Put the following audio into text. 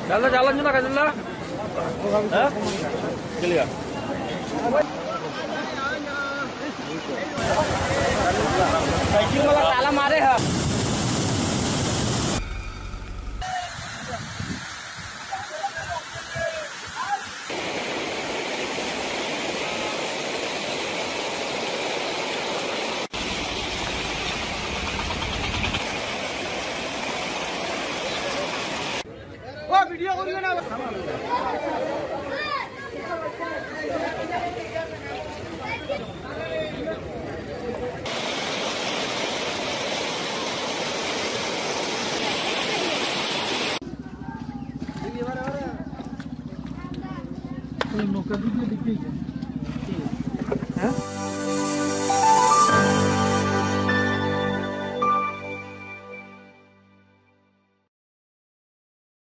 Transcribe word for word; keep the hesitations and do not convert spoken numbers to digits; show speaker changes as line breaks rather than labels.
Jalan jalan juga kan lah. Hah? Clear. Cycle वाला ताला मारे है।
वो वीडियो करियो ना नौकर भी दिखेगा।